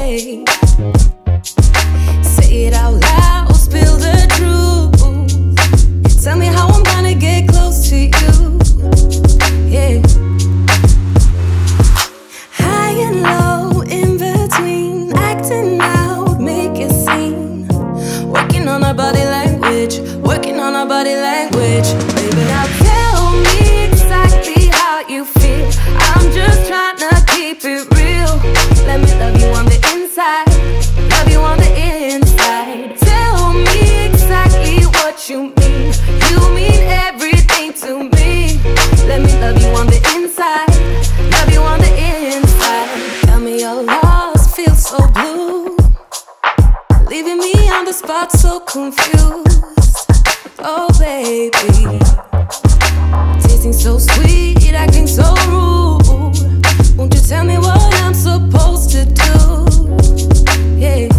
babe. Say it out loud, spill the truth. Tell me how I'm gonna get close to you. Yeah. High and low, in between, acting out, make a scene. Working on our body language, working on our body language. Baby, now tell me exactly how you feel. I'm just trying to keep it real. Let me love you on the inside, love you on the inside. Tell me exactly what you mean. You mean everything to me. Let me love you on the inside, love you on the inside. Tell me you're lost, feel so blue, leaving me on the spot so confused. Oh baby, tasting so sweet, acting so rude. Won't you tell me what I'm supposed to do? Yeah.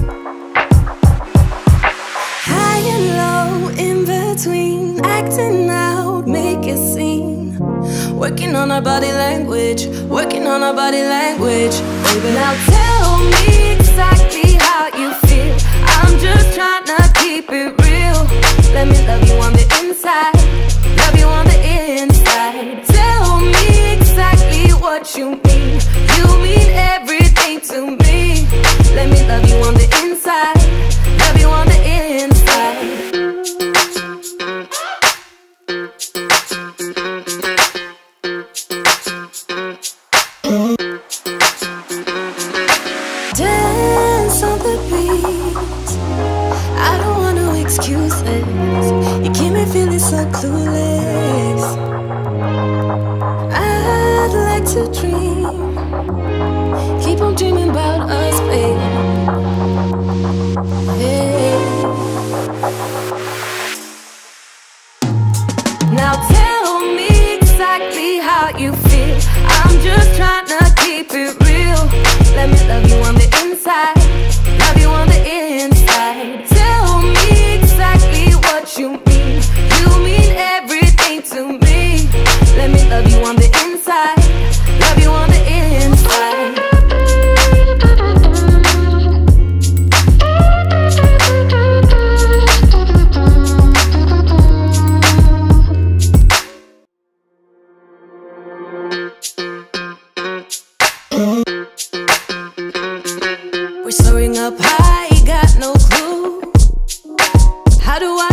High and low, in between, acting out, make a scene. Working on our body language, working on our body language. Baby, now tell me exactly how you feel. I'm just trying to keep it real. Let me love you on the inside, love you on the inside. Tell me exactly what you mean. You mean everything to me. Let me love you on the inside, love you on the inside. Dance on the beat, I don't want no excuses. You keep me feeling so clueless. I'd like to dream, keep on dreaming about us, babe. Yeah. Now tell me exactly how you feel. I'm just trying to keep it real. Let me love you on the inside, love you on the inside. Tell me exactly what you mean. You mean everything to me. Let me love you on the inside, love you on the inside. We're soaring up high, got no clue. How do